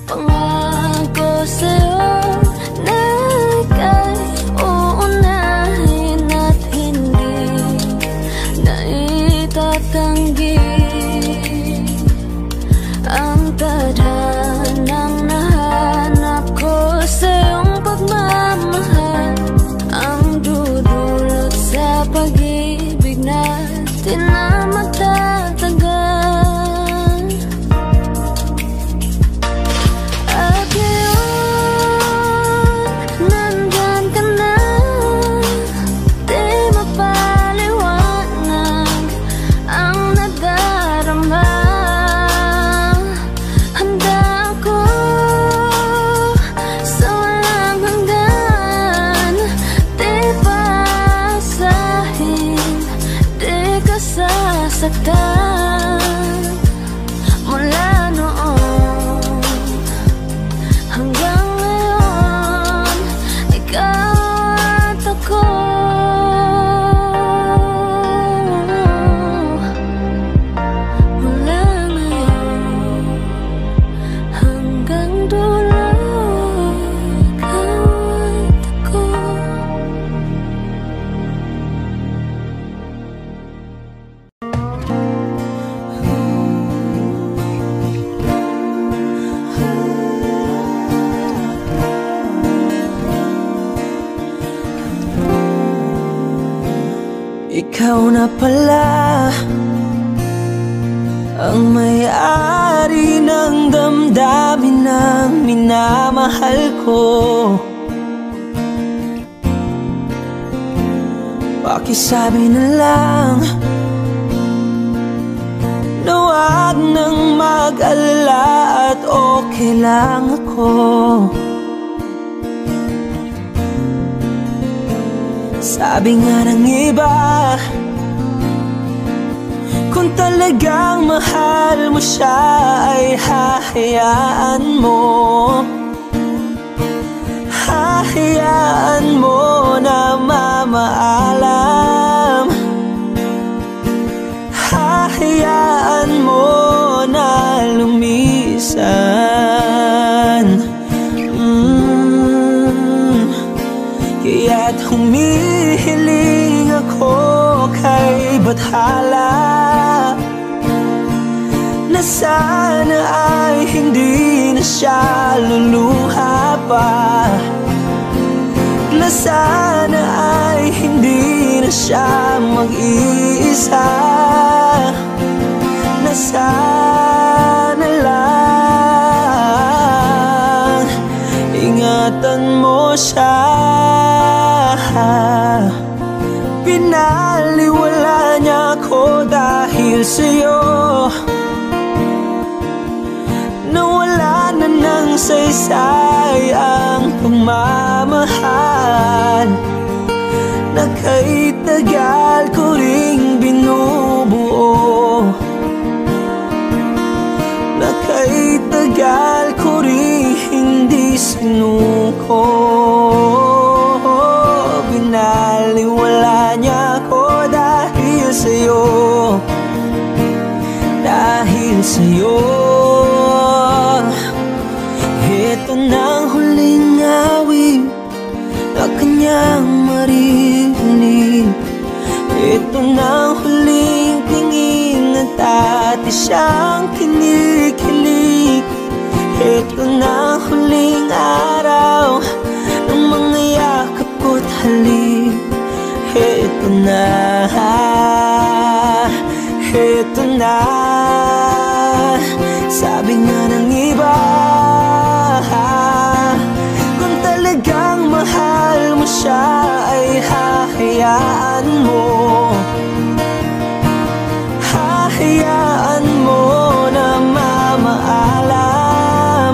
Pangako sa'yo na ika'y uunahin at hindi na itatanggi ang tadhanang nahanap ko sa iyong pagmamahal, ang dudulot sa pag-ibig natin na magtatagal. At ngayon, nandyan ka na, di mapaliwanag ang nadarama. Saktan mula noon hanggang ngayon, ikaw at ako. Mula ngayon hanggang dulo, ikaw at ako. Ikaw na pala ang may-ari ng damdamin ng minamahal ko. Pakisabi na lang na huwag nang mag-alala at okay lang ako. Sabi nga ng iba, kung talagang mahal mo siya ay hahayaan mo. Hahayaan mo na mamaalam. Hahayaan mo na lumisan. Kaya't humihiling ako kay Bathala na sana ay hindi na siya luluha pa, na sana ay hindi na siya mag-iisa, na sana lang ingatan mo siya. Pinaliwala niya ako dahil sa'yo, nawala na ng saysay ang pagmamahal na kay tagal ko ring binubuo, na kay tagal ko ring hindi sinuko. Pinaliwala niya ako dahil sa'yo, dahil sa'yo. Ito na ang huling awit na kanyang marinig. Ito na ang huling tingin at dati siyang kinikilig. Ito na ang huling araw ng mga yakap ko't halik. Ito na, ito na. Sabi nga ng iba, kung talagang mahal mo siya ay hahayaan mo. Hahayaan mo na mamaalam.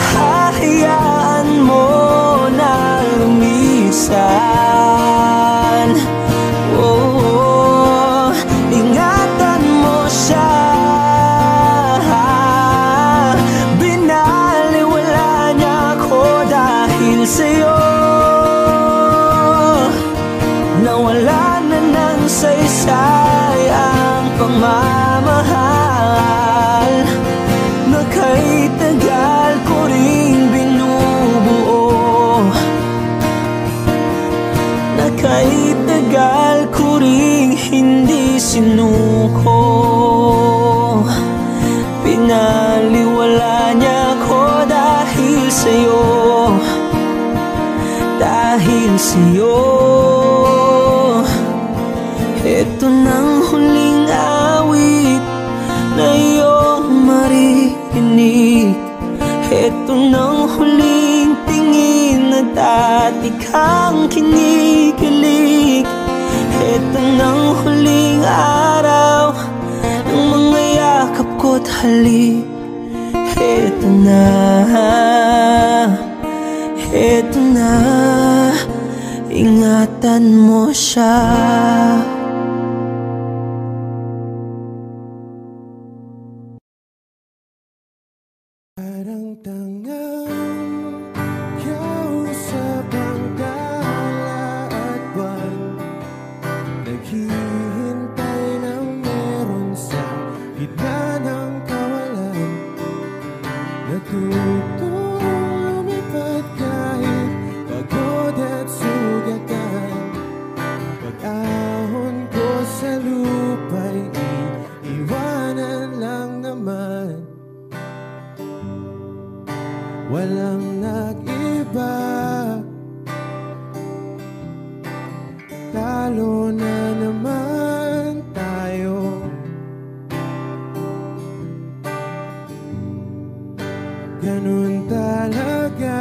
Hahayaan mo na lumisan. kahit tagal ko ring binubuo, na kahit tagal ko ring hindi sinuko, pinaliwala niya ko dahil sa'yo, dahil sa'yo. Ito nang huling awit na iyong maririnig, ito nang huling tingin na dati kang kinikilig, ito nang huling araw ng mga yakap ko't halik. Ito na, ingatan mo siya. Parang tangang kausap ang dala at buwan, naghihintay ng meron sa gitna ng kawalan, natutong lumipad kahit pagod at sugatan. Pag-ahon ko sa lupa'y iiwanan lang naman. Walang nag-iba, talo na naman tayo. Ganun talaga,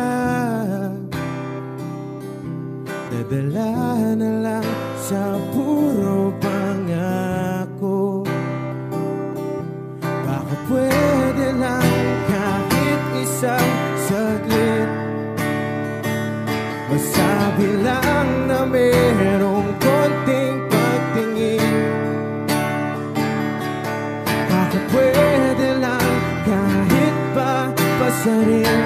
nadala na lang sa puro pangako. Baka pwede lang kahit isang saglit, masabi lang na merong konting pagtingin. Baka pwede lang kahit pa pasarin,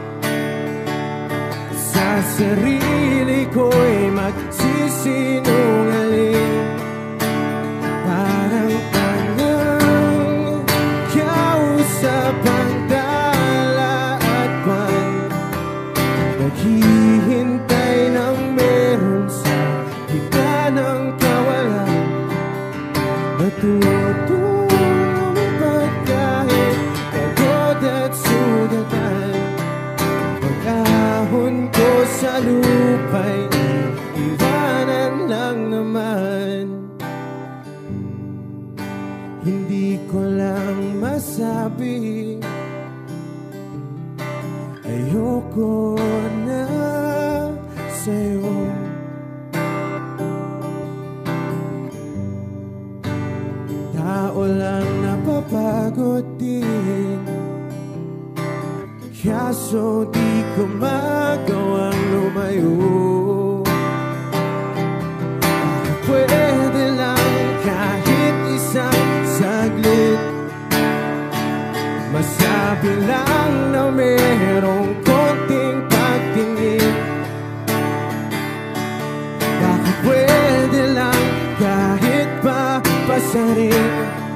sa sarili ko'y magsisinungaling. Parang tangang kausap ang dala at buwan, naghihintay ng meron sa gitna ng kawalan, natutong lumipad kahit pagod at sugatan. Pag-ahon ko sa lupa'y iwanan lang naman. Hindi ko lang masabi, ayoko na sa'yo. Tao lang napapagod din, kaso di ko magawang lumayo. Baka pwede lang kahit isang saglit, masabi lang na merong konting pagtingin. Baka pwede lang kahit pa pasarin,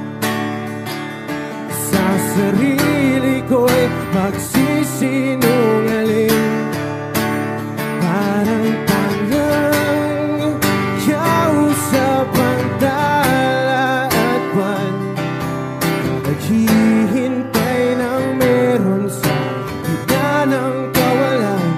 sa sarili ko'y magsisinungaling. Parang tangang kausap ang dala at buwan, naghihintay ng meron sa gitna ng kawalan,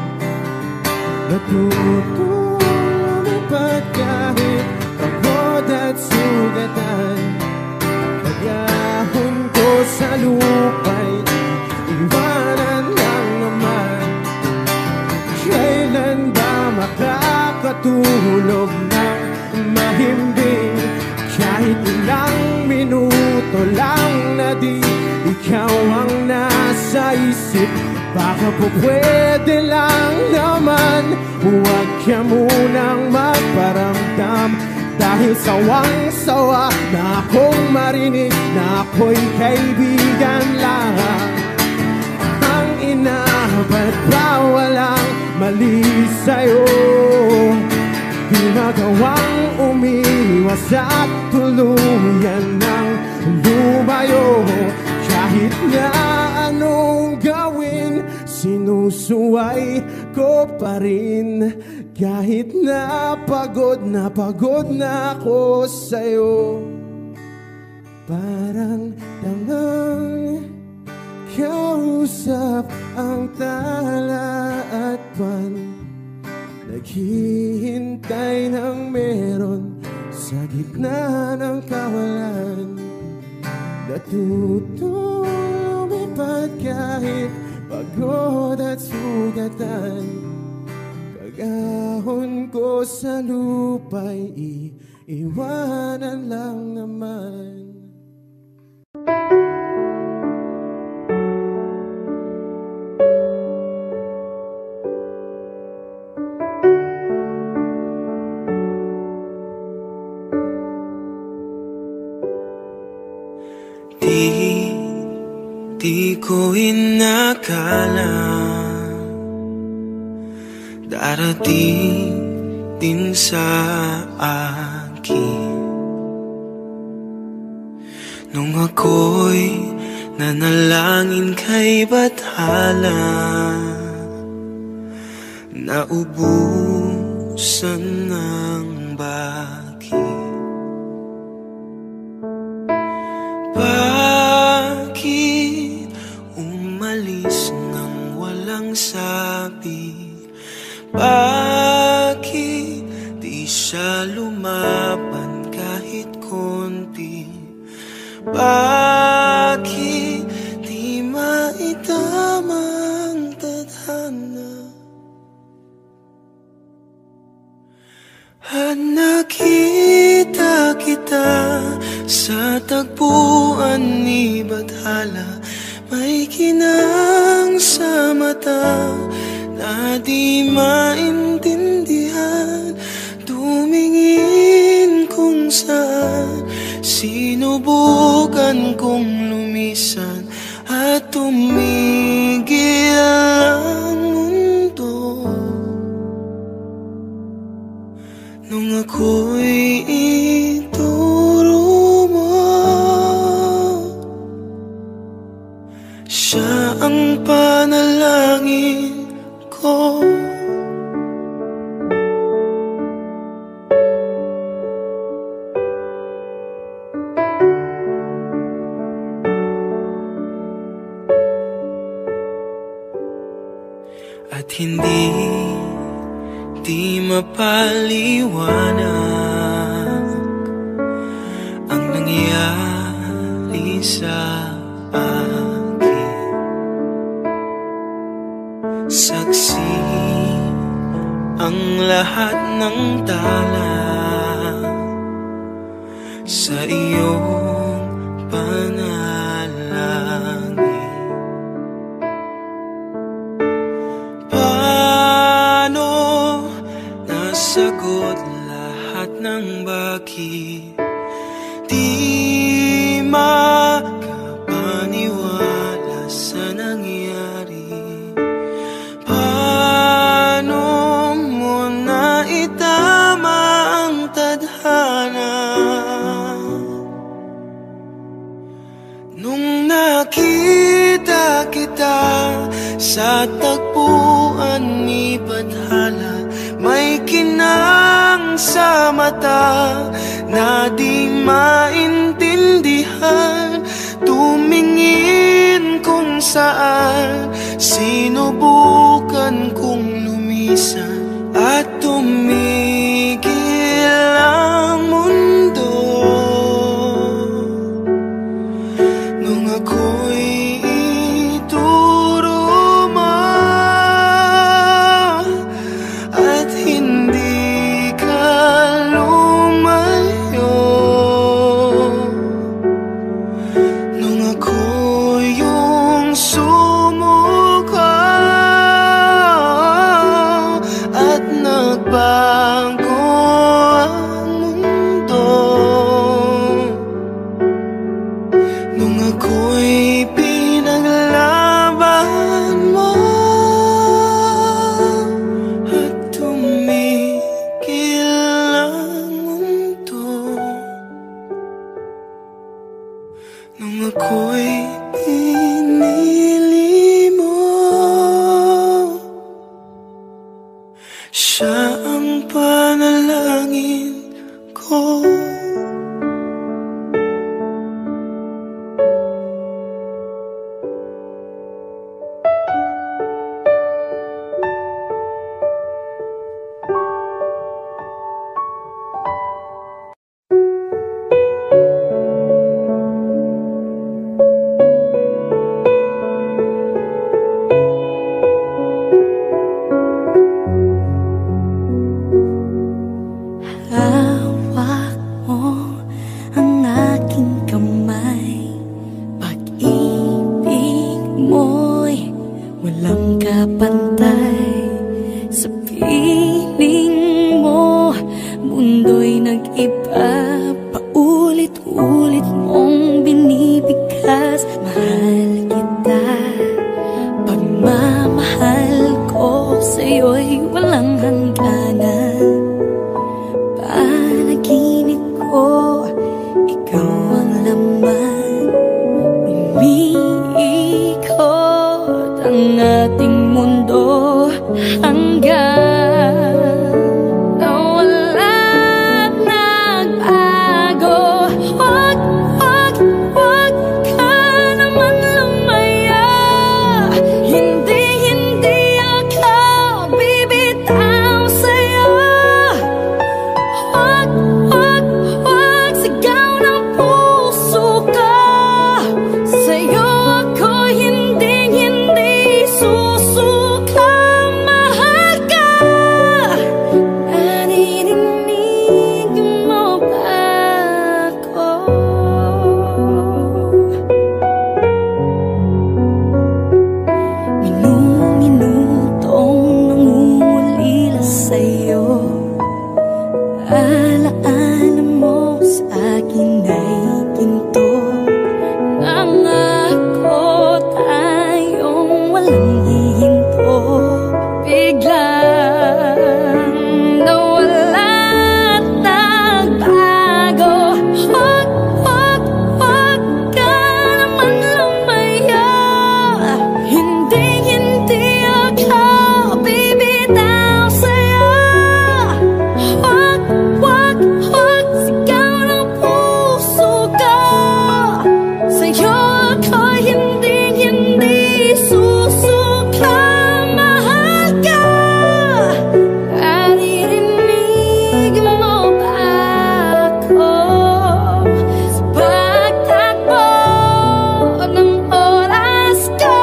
natutong lumipad kahit pagod at sugatan. Pag-ahon ko sa lupa'y iwanan lang naman. Kailan ba makakatulog ng mahimbing, kahit ilang minuto lang na di ikaw ang nasa isip? Baka po pwede lang naman, huwag ka munang magparamdam, dahil sawang-sawa na akong marinig na ako'y kaibigan lang. Ang ina, ba't ba walang mali sa'yo? Di magawang umiwas at tuluyan ng lumayo, kahit na anong puso ay ko pa rin. Kahit na pagod na ako sa'yo. Parang tangang kausap ang tala at buwan, naghihintay ng meron sa gitna ng kawalan. Natutong lumipad kahit pagod at sugatan. Pag-ahon ko sa lupa'y iiwanan lang naman. Di ko inakala darating din sa akin nung ako'y nanalangin kay Bathala, naubusan ng bakit. Bakit umalis nang walang sabi? Bakit di siya lumaban kahit konti? Bakit di maitamang tadhana? At nakita kita sa tagpuan ni Bathala, may kinang sa mata na di maintindihan. Tumingin kung saan, sinubukan kong lumisan at tumigil ang mundo. Nung ako'y ituro mo, siya ang panalangin ko. At hindi mapaliwanag ang nangyari sa akin. Saksi ang lahat ng tala sa iyong panalangin. Sagot lahat ng bakit di makapaniwala sa nangyari. Paano mo na itama ang tadhana nung nakita kita sa tagpuan ni Bathala? May kinang sa mata na di maintindihan. Tumingin kung saan, sinubukan kong lumisan at tumigil ang mundo. Nung ako'y ituro mo at hindi ka lumayo, nung ako yung sumuka Walang kapantay sa piling mo. Mundo'y nag-iba, paulit-ulit mong binibigkas. Mahal kita, pagmamahal ko sa'yo'y walang hangganan. Panaginip ko, ikaw ang laman. Umiikot ang ating mundo hanggang nawala't nagbago. Wag, wag, wag ka naman lumaya. Hindi, hindi ako bibitaw sa'yo. Wag, wag, wag, sigaw ng puso ka. Sa'yo ako hindi, hindi susuka. Mahal ka. Naririnig mo ba ako? Minutong nangungulila sa'yo. Alaala mo sa akin ay ginto. Nangako tayong walang hihinto. Biglang nawala't nagbago. Wag, wag, wag ka naman lumaya. Hindi, hindi ako bibitaw sa'yo. Wag, wag, wag, sigaw ng puso ka. Sa'yo ako hindi, hindi susuka. Mahal ka. Naririnig mo ba ako? Sa pagtakbo ng oras ko,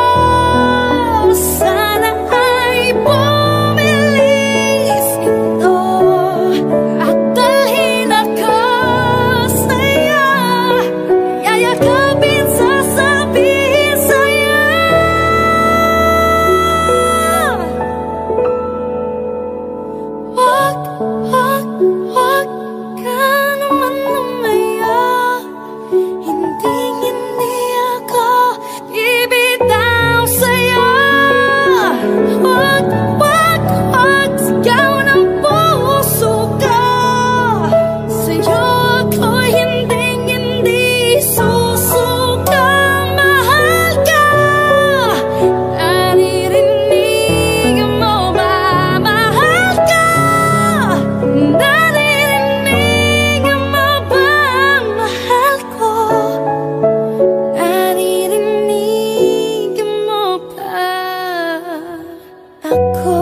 sana ay bumilis ito at dalhin ako sa'yo. Yayakapin, sasabihin sa'yo. Wag, wag, wag ka naman lumaya. Hindi, hindi ako bibitaw sa'yo. Wag, wag, wag, sigaw ng puso ka. Sa'yo ako hindi, hindi susuka. Mahal ka. Naririnig mo ba? Mahal ka. Naririnig mo ba? Mahal ko. Naririnig mo ba ako?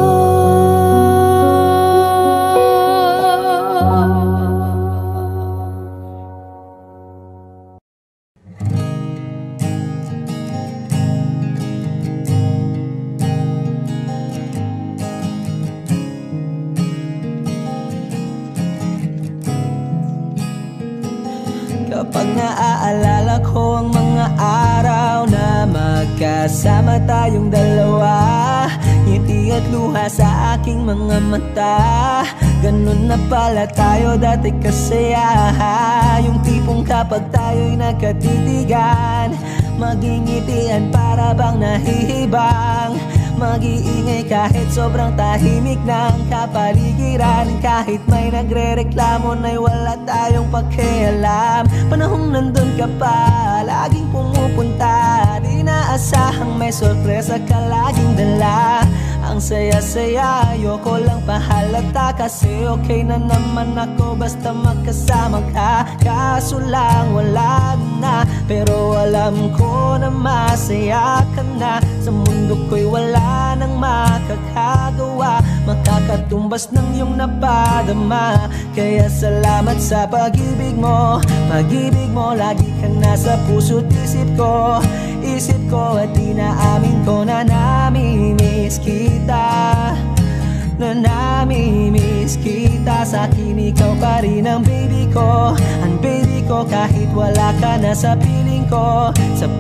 Kapag naaalala ko ang mga araw na magkasama tayong dalawa, ngiti at luha sa aking mga mata. Ganun na pala tayo dati kasaya. Yung tipong kapag tayo'y nagkatitigan, magingitian para bang nahihibang. Mag-iingay kahit sobrang tahimik ng kapaligiran. Kahit may nagre-reklamo na'y wala tayong pakialam. Panahong nandun ka pa, laging pumupunta. Di naasahang may sorpresa ka laging dala. Ang saya-saya, ayoko lang pahalata. Kasi okay na naman ako basta magkasama ka. Kaso lang wala na, pero alam ko na masaya ka na. Sa mundo ko'y wala nang makakagawa, makakatumbas ng iyong napadama. Kaya salamat sa pag-ibig mo. Pag-ibig mo lagi kang nasa puso't isip ko. Isip ko at inaamin ko na nami-miss kita. Na nami-miss kita. Sa akin ikaw pa rin ang baby ko. Ang baby ko kahit wala ka na sa piling ko. Sa piling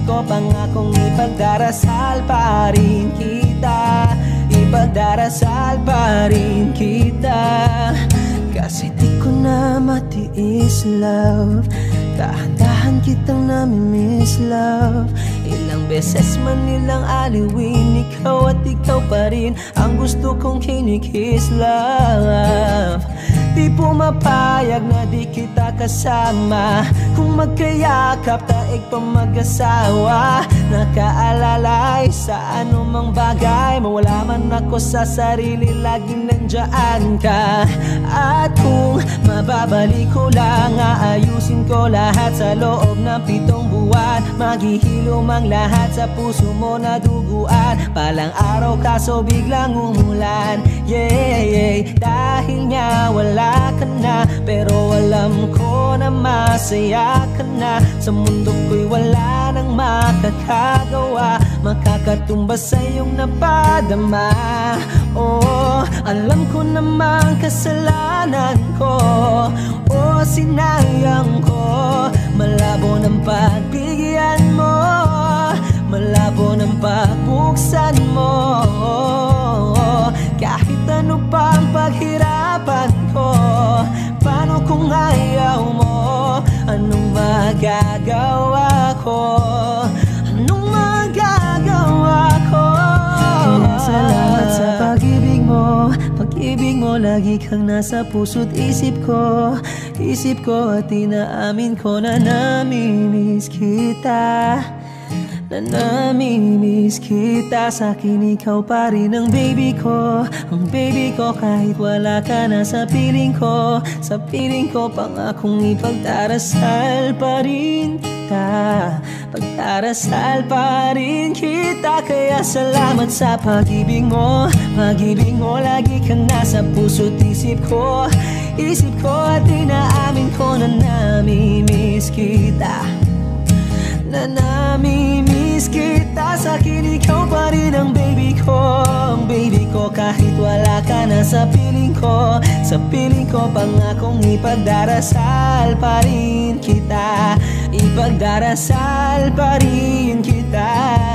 ko pangakong ipagdarasal pa rin kita, ipagdarasal pa rin kita. Kasi di ko na matiis, love, dahan-dahan kitang namimiss, love. Ilang beses man nilang aliwin, ikaw at ikaw pa rin ang gusto kong kinikis, love. Di pumapayag na di kita kasama, kung magkayakap taig pa mag-asawa. Nakaalalay sa anumang bagay, mawala man ako sa sarili, laging nandiyan ka. At kung mababalik ko lang, aayusin ko lahat sa loob ng 7 buwan. Maghihilom ang lahat sa puso mo na duguan. Palang araw kaso biglang umulan, yeah. Dahil nga wala ka na, pero alam ko na masaya ka na. Sa mundo ko'y wala nang makakagawa, makakatumbas sa iyong napadama. Oh, alam ko namang kasalanan ko, oh, sinayang ko. Malabo ng pagbigyan mo, malabo ng pagbuksan mo. Kahit ano pang paghirapan ko, paano kung ayaw mo? Anong magagawa ko? Anong magagawa ko? Kaya salamat sa pag-ibig mo, pag-ibig mo lagi kang nasa puso't isip ko. Isip ko at inaamin ko na namimiss kita, na namimiss kita. Sa'kin ikaw pa rin ang baby ko, ang baby ko. Kahit wala ka na sa piling ko, sa piling ko pangakong ipagdarasal pa rin kita, pagdarasal pa rin kita. Kaya salamat sa pag-ibig mo, pag-ibig mo lagi kang nasa puso't isip ko. Isip ko at inaamin ko na namimiss kita, na namimiss kita. Sa'kin ikaw pa rin ang baby ko, ang baby ko. Kahit wala ka na sa piling ko, sa piling ko pangakong ipagdarasal pa rin kita, ipagdarasal pa rin kita.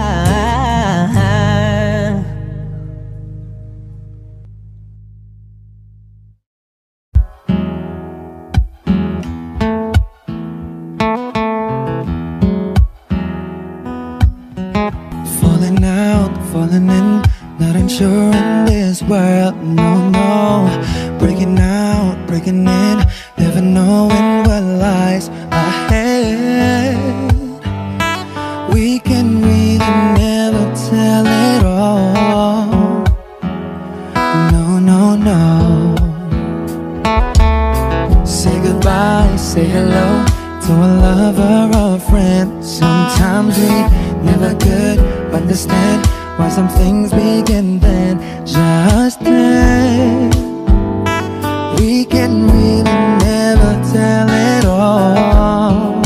Falling in, not unsure in this world, no. Breaking out, breaking in, never knowing what lies ahead. We can really never tell it all, no. Say goodbye, say hello to a lover or a friend. Sometimes we never could understand why some things begin then, just then. We can really never tell it all,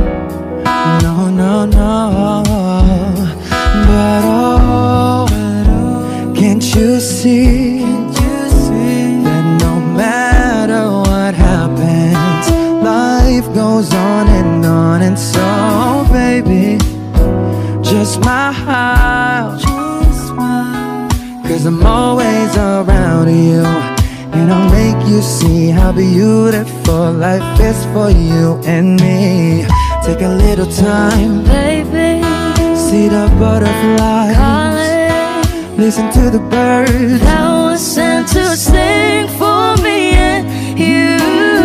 no. But oh, can't you see that no matter what happens, life goes on. And so baby, just smile, 'cause I'm always around you, and I'll make you see how beautiful life is for you and me. Take a little time, Baby, see the butterflies, calling, listen to the birds that was sent to sing for me and you.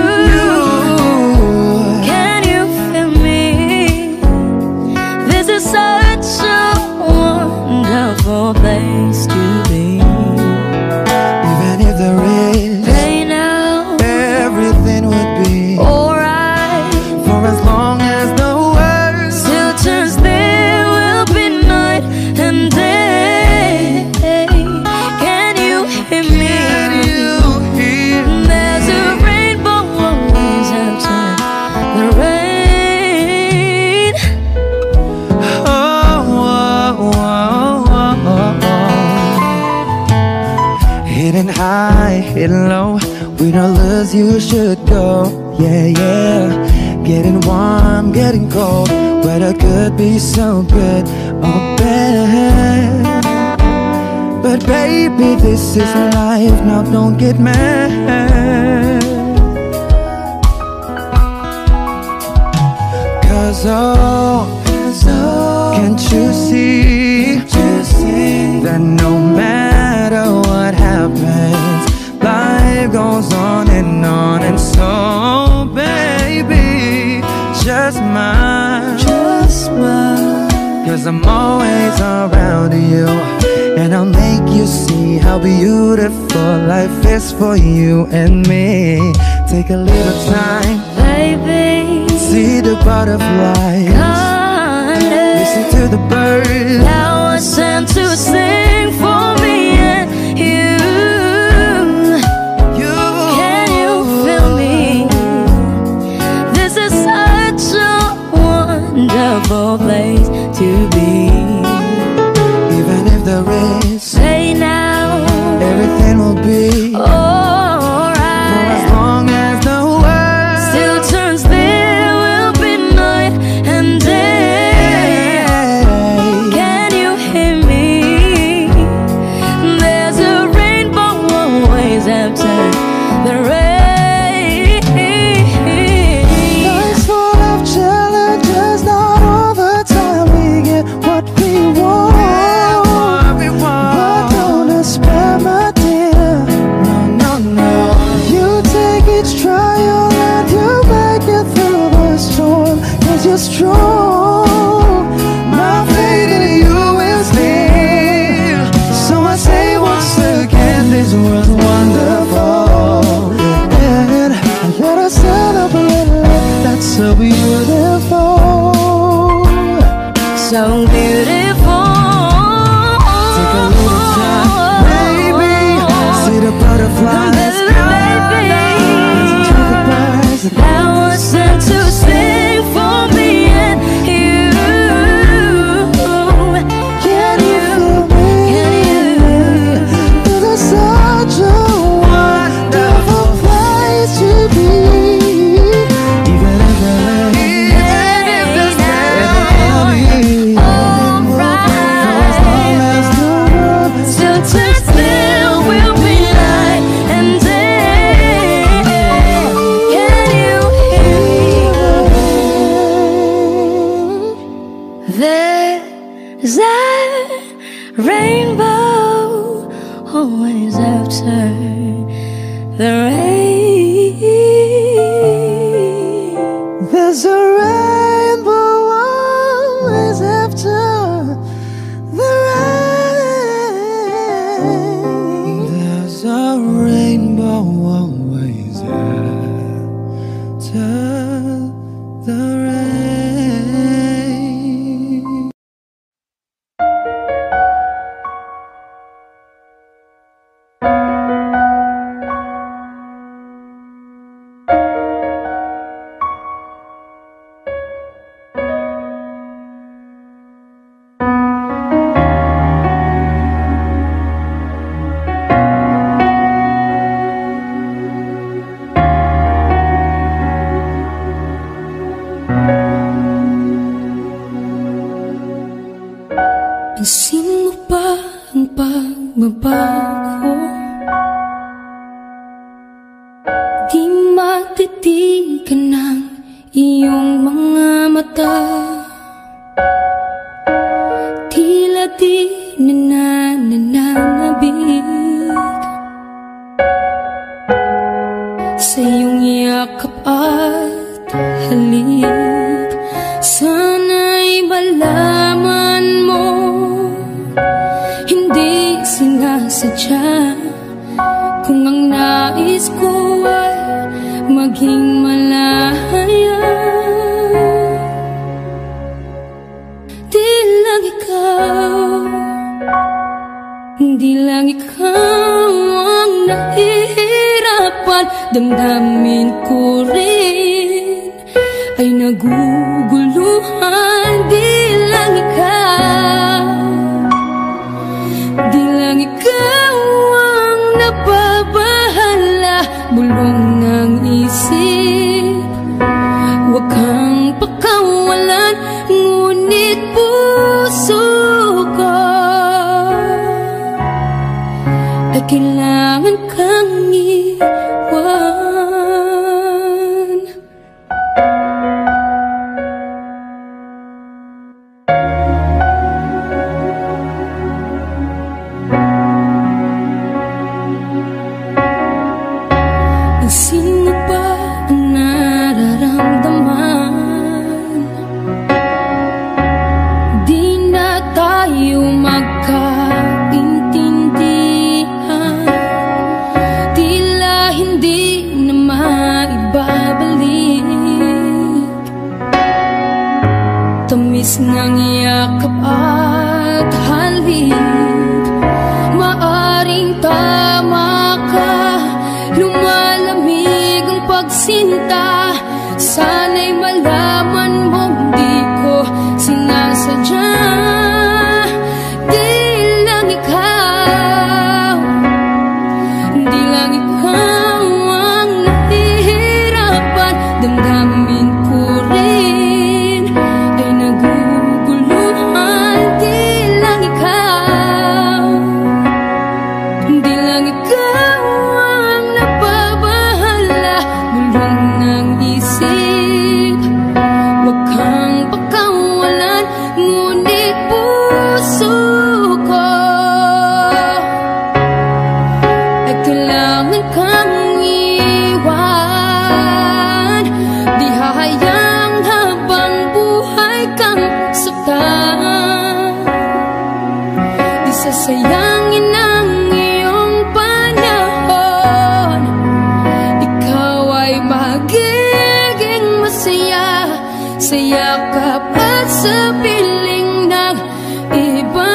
Can you feel me? This is such a wonderful place to be. Even if there is pain now, everything would be alright. for as long as the world Still turns, there will be night and day. Can you hear me? Can you hear? There's a rainbow always after the rain. Hidden high, hidden low, we don't lose, you should go, yeah. Getting warm, getting cold, weather could be so good or bad. But baby, this is life, now don't get mad. Cause can't you see that no matter what happens, life goes on and so baby, just smile. Cause I'm always around you, and I'll make you see how beautiful life is for you and me. Take a little time, baby, see the butterflies, listen to the birds. Now I sent to sing for me and you. Can you feel me? This is such a wonderful place to be. Even if there is, say now, everything will be alright. For as long as the world still turns, there will be night and day. Can you hear me? There's a rainbow always after the rain. Life's full of challenges, not all the time we get what we want. But don't despair, my dear. No. You take each trial and you make it through the storm. Cause you're strong. My faith in you is real. So I say once again, this world's wonderful. And let us celebrate life that's so beautiful. So beautiful. Take a little time, baby. See the butterflies, Baby, listen to the birds. now I sent to sing for me and you. Can you feel me? This is such a wonderful place to be. Even if there is Still turns, there will be night and day. Can you hear me? There's a rainbow always after the rain. there's a rainbow always after the rain. There's a rainbow always after the rain. Pansin mo ba ang pagbabago? Di matitigan ng iyong mga mata. Tila di nananabig sa iyong yakap at halik. Sana'y malaman mo, hindi sinasadya. Kung ang nais ko ay maging malaya, di lang ikaw ang nahihirapan. Damdamin ko rin ay naguguluhan. Di lang ikaw ang nababahala. Bulong ng isip, wag ka kang iwan. Sino ba ang nararamdaman? Di na tayo magkaintindihan, tila hindi na maibabalik. Tamis ng yakap at halik, maaring tama ka. Lumalamig ang pagsinta, sana'y malaman mong di ko sinasadya. Di lang ikaw ang nahihirapan. Damdamin ko rin ay naguguluhan. Di lang ikaw ang nababahala. Bulong ng isip, wag kang pakawalan. Ngunit puso ko ay kailangan kang iwan. Di hahayang habang buhay kang saktan. Di sasayangin ang iyong panahon. Ikaw ay magiging masaya sa yakap at sa piling ng iba.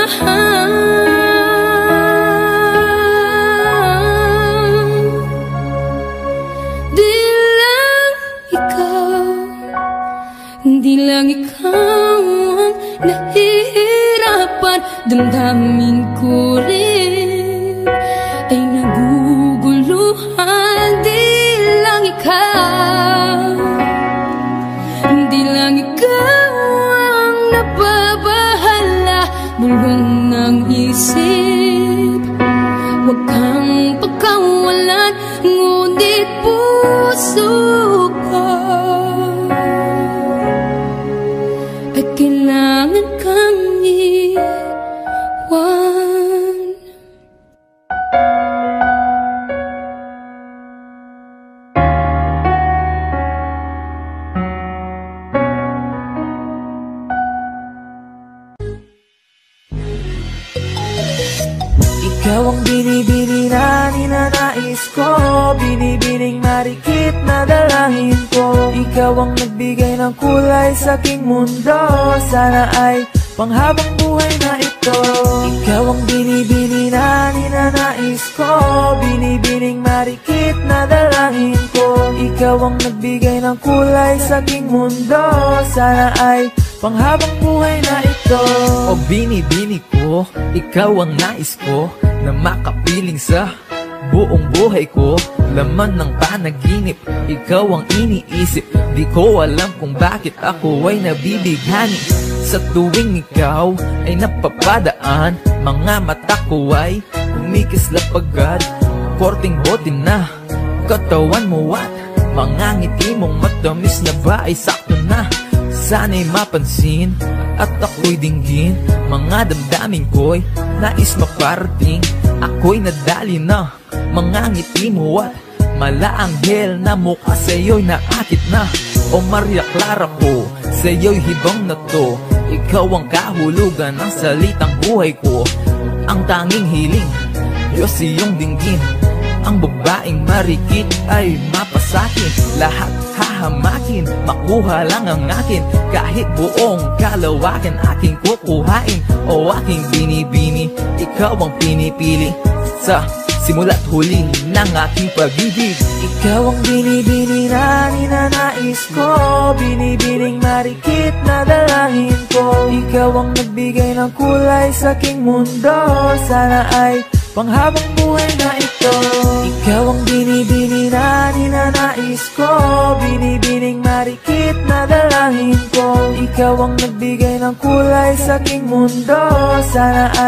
Di lang ikaw ang nahihirapan. Damdamin ko rin ay naguguluhan. Di lang ikaw ang nababahala. Bulong ng isip, wag kang pagkawalan. Ngunit puso ko ay kailangan kang iwan. Ikaw ang binibini na ninanais ko, binibining marikit na dalangin ko. Ikaw ang nagbigay ng kulay sa aking mundo, sana ay panghabang buhay na ito. Ikaw ang binibini na ninanais ko, binibining marikit na dalangin ko. Ikaw ang nagbigay ng kulay sa aking mundo, sana ay panghabang buhay na ito. O binibini ko, ikaw ang nais ko, na makapiling sa buong buhay ko. Laman ng panaginip, ikaw ang iniisip. Di ko alam kung bakit ako ay nabibighani. Sa tuwing ikaw ay napapadaan, mga mata ko ay kumikislap agad. Korting bote na katawan mo at mga ngiti mong matamis na ba ay sakto na. Sana'y mapansin at ako'y dinggin, mga damdamin ko'y nais maparating. Ako'y nadali na mga ngiti mo at malaanghel na mukha sa'yo'y naakit na. O Maria Clara ko, sa'yo'y hibang na to. Ikaw ang kahulugan ng salitang buhay ko. Ang tanging hiling, Diyos iyong dinggin. Ang babaeng marikit ay mapasakin. Lahat hahamakin, makuha lang ang akin. Kahit buong kalawakan aking kukuhain. O aking binibini, ikaw ang pinipili. Sa simula't huli ng aking pag-ibig. Ikaw ang binibini na ninanais ko, binibining marikit na dalangin ko. Ikaw ang nagbigay ng kulay sa aking mundo, sana ay panghabang buhay na ito. Ikaw ang binibini na ninanais ko, binibining marikit na dalangin ko. Ikaw ang nagbigay ng kulay sa aking mundo, sana ay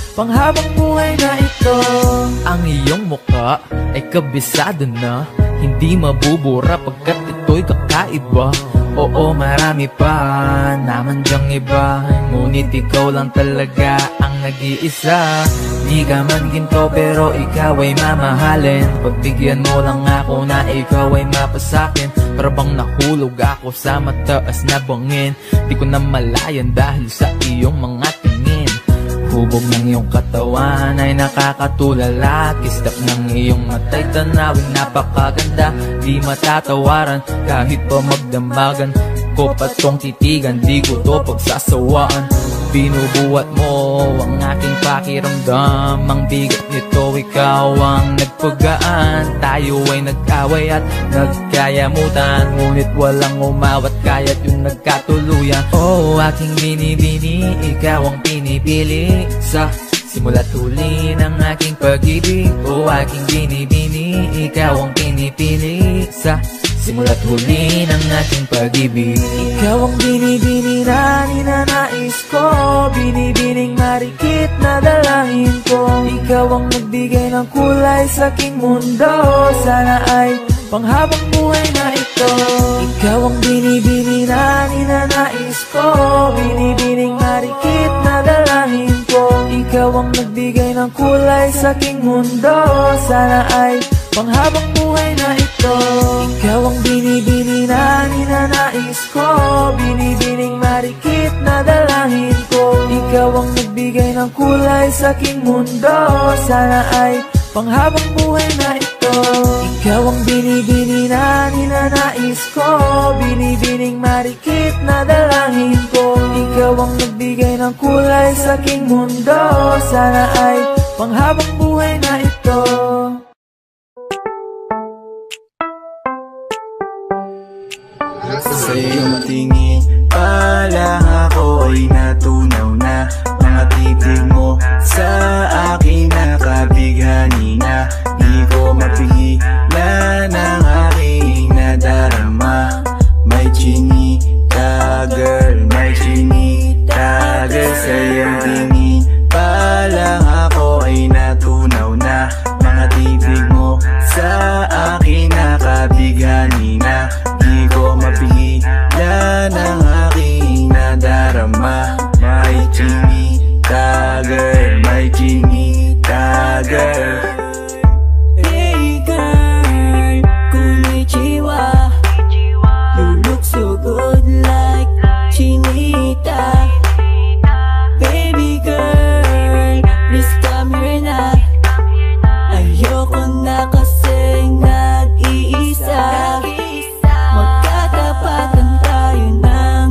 panghabang buhay na ito. Ang iyong muka ay kabisado na, hindi mabubura pagkat ito'y kakaiba. Oo, marami pa naman dyang iba, ngunit ikaw lang talaga ang nag-iisa. Di ka man ginto pero ikaw ay mamahalin. Pagbigyan mo lang ako na ikaw ay mapasakin. Para bang nahulog ako sa mataas na bangin. Di ko na malayan dahil sa iyong mga tingin. Hubog ng iyong katawan ay nakakatulala. Kislap ng iyong matay tanawin napakaganda. Di matatawaran kahit pa magdamagan ko pa tong titigan, di ko to pagsasawaan. Binubuhat mo ang aking pakiramdam. Ang bigat nito ikaw ang nagpagaan. Tayo ay nag-away at nagkayamutan, ngunit walang umawat kaya't yung nagkatuluyan. Oh, aking binibini, ikaw ang pinipili sa simula't huli ng aking pag-ibig. Oh, aking binibini, ikaw ang pinipili sa simula't huli ng aking pag-ibig. Ikaw ang binibini na ninanais ko, binibining marikit na dalangin ko. Ikaw ang nagbigay ng kulay sa aking mundo, sana ay panghabang buhay na ito. Ikaw ang binibini na ninanais ko, binibining marikit na dalangin ko. Ikaw ang nagbigay ng kulay sa aking mundo, sana ay panghabang buhay na ito. Ikaw ang binibini na ninanais ko, binibining marikit na dalangin ko. Ikaw ang nagbigay ng kulay sa aking mundo, sana ay panghabang buhay na ito. Ikaw ang binibini na ninanais ko, binibining marikit na dalangin ko. Ikaw ang nagbigay ng kulay sa aking mundo, sana ay panghabang buhay na ito. Sa iyong tingin pa lang ako ay natunaw na. Mga titig mo sa akin nakabighani na. Di ko mapigilan ang aking nadarama. May chinita girl, may chinita girl. Sa iyong tingin pa lang ako ay natunaw na. Mga titig mo sa akin nakabighani na. Di ko mapigilan ang aking nadarama. May chinita girl, may chinita girl. Hey girl, konnichiwa. You look so good like chinita. Baby girl, please come here na. Ayoko na kasing nag-iisa. Magkatapatan tayo ng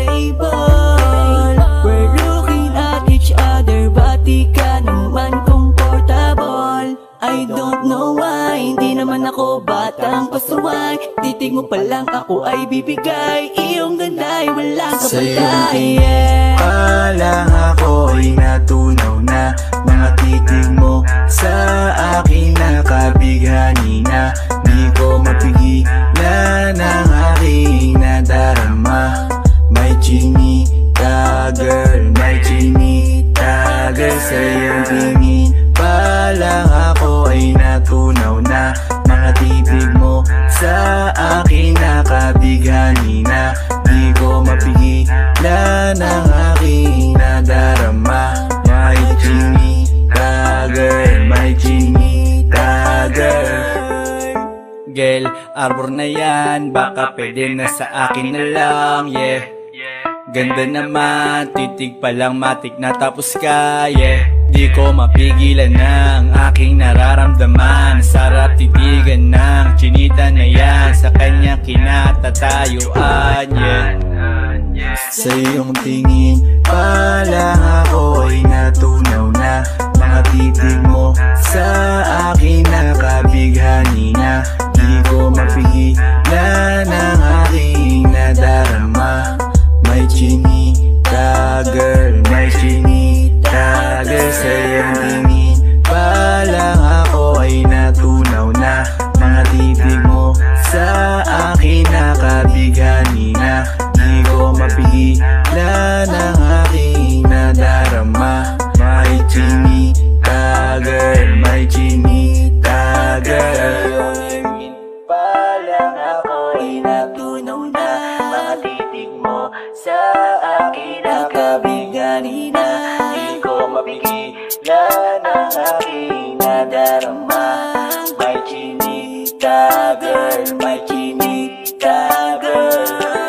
table. We're looking at each other, but di ka naman comfortable. I don't know why, hindi naman ako batang pasuway. Titig mo pa lang ako ay bibigay. Iyong ganda ay walang Sa iyong kapatay. tingin pa lang ako ay natunaw na. Mga titig mo sa akin nakabighani na. Di ko mapigilan ang aking nadarama. May chinita girl, may chinita girl. Sa iyong tingin pa lang ako ay natunaw na. Mga titig mo sa akin nakabighani na. Di ko mapigilan ang aking nadarama. May chinita girl, may chinita girl. Girl, arbor na yan, baka pwede na sa akin na lang, yeah. Ganda naman, titig pa lang matik na tapos ka, yeah. Di ko mapigilan ang aking nararamdaman. Sarap titigan ng chinita na yan, sa kanyang kinatatayuan, yeah. Sa iyong tingin pa lang ako ay natunaw na. Mga titig mo sa akin nakabighani na. Di ko mapigilan ang aking nadarama. May chinita girl, may chinita girl. Sa iyong tingin pa lang ako ay natunaw na. Mga titig mo sa akin nakabighani na. Di ko mapigilan ang aking nadarama. May chinita ng aking nadarama. May chinika girl, may chinika girl.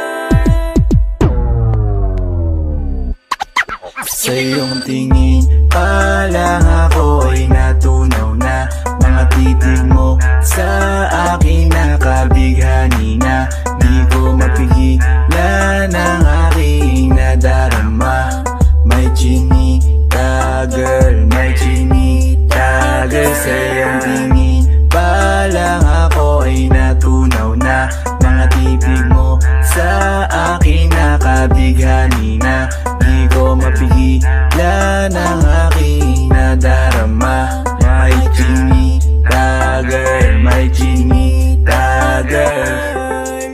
Sa iyong tingin pa lang ako ay natunaw na. Mga titig mo sa akin nakabighani na. Di ko mapigilan ang aking nadarama. May chinika girl, may chinika girl. Sa iyong tingin pa lang ako ay natunaw na. Mga titig mo sa akin nakabighani na. Di ko mapigilan ang aking nadarama. May chinika girl, may chinika girl.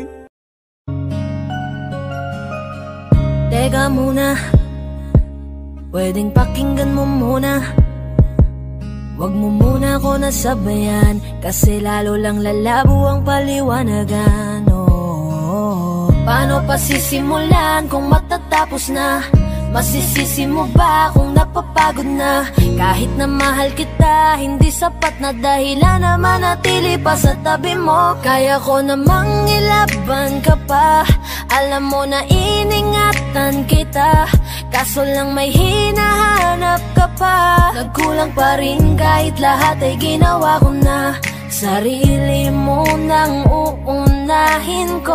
Teka muna, pwedeng pakinggan mo muna. Wag mo muna ako nasabayan, kasi lalo lang lalabo ang paliwanagan. Paano pa sisimulan kung matatapos na? Masisisi mo ba kung napapagod na? Kahit na mahal kita, hindi sapat na dahilan na manatili pa sa tabi mo. Kaya ko namang ilaban ka pa. Alam mo na iningatan kita, kaso lang may hinahanap ka pa. Nagkulang pa rin kahit lahat ay ginawa ko na. Sarili mo nang uunahin ko.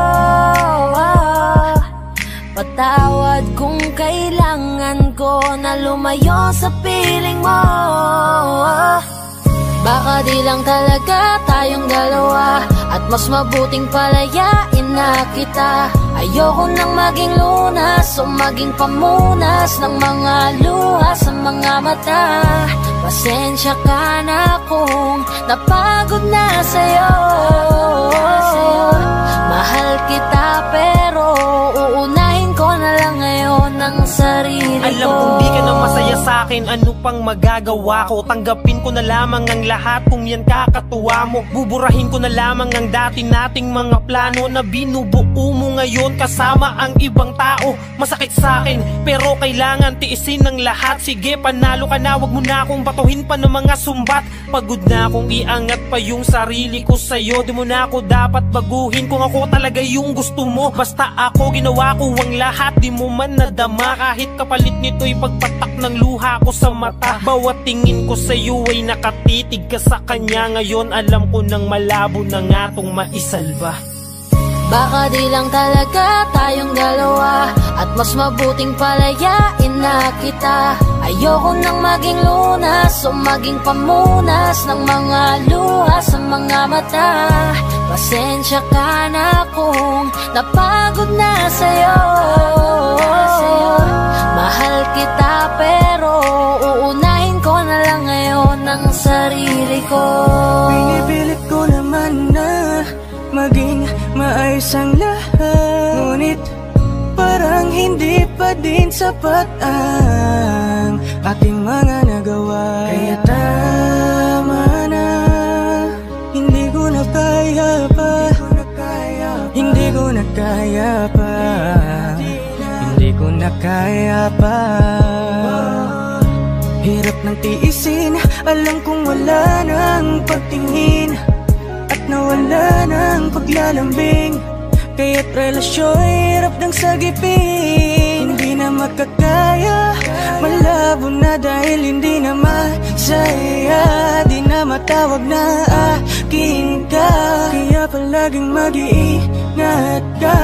Patawad kung kailangan ko na lumayo sa piling mo. Baka di lang talaga tayong dalawa, at mas mabuting palayain na kita. Ayoko nang maging lunas o maging pamunas ng mga luha sa mga mata. Pasensya ka na kung napagod na sa'yo. Mahal kita pero uunahin ko na lang ngayon ang sarili ko. Alam kong di ka na masaya sa'kin, ano pang magagawa ko? Tanggapin ko na lamang ang lahat kung yan kakatuwa mo. Buburahin ko na lamang ang dati nating mga plano na binubuo mo ngayon kasama ang ibang tao. Masakit sa'kin pero kailangan tiisin ng lahat. Sige, panalo ka na, wag mo na akong batuhin pa ng mga sumbat. Pagod na akong iangat pa yung sarili ko sa'yo. Di mo na ako dapat baguhin kung ako talaga yung gusto mo. Basta ako ginawa ko ang lahat, di mo man nadama. Kahit kapalit nito'y pagpatak ng luha ko sa mata. Bawat tingin ko sa'yo ay nakatitig ka sa kanya. Ngayon alam ko nang malabo na nga tong maisalba. Baka di lang talaga tayong dalawa, at mas mabuting palayain na kita. Ayoko nang maging lunas o maging pamunas ng mga luha sa mga mata. Pasensya ka na kung napagod na sa'yo. Mahal kita pero uunahin ko na lang ngayon ang sarili ko. Pinipilit ko naman na maging maayos ang lahat, ngunit parang hindi pa din sapat ang ating mga nagawa. Kaya tama na, hindi ko na kaya pa, hindi ko na kaya pa, hindi ko na kaya pa. Hirap ng tiisin, alam kong wala nang pagtingin at nawala ng paglalambing. Kaya't relasyo'y hirap ng sagipin. Hindi na makakaya, malabo na dahil hindi na masaya. Di na matawag na akin ka, kaya palaging mag-iingat ka.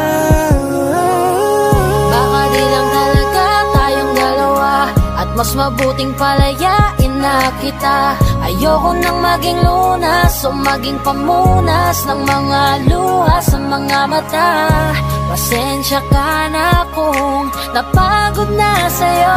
Baka di lang talaga tayong dalawa, at mas mabuting palayain na kita. Ayoko nang maging lunas o maging pamunas ng mga luha sa mga mata. Pasensya ka na kung napagod na sa'yo.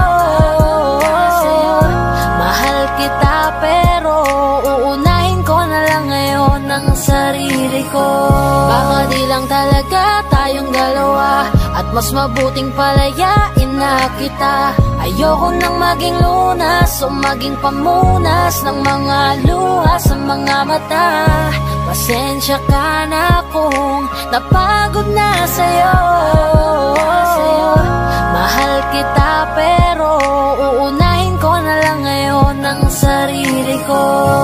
Mahal kita pero uunahin ko na lang ngayon ang sarili ko. Baka di lang talaga tayong dalawa, at mas mabuting palayain na kita. Ayoko nang maging lunas o maging pamunas ng mga luha sa mga mata. Pasensya ka na kung napagod na sa'yo. Mahal kita pero uunahin ko na lang ngayon ang sarili ko.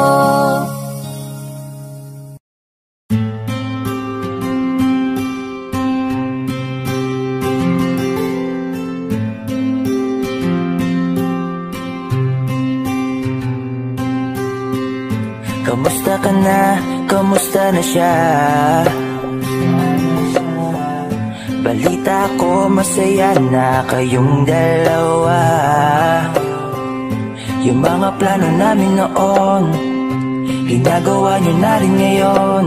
Kamusta ka na? Kamusta na siya? Balita ko masaya na kayong dalawa. Yung mga plano namin noon, ginagawa nyo na rin ngayon.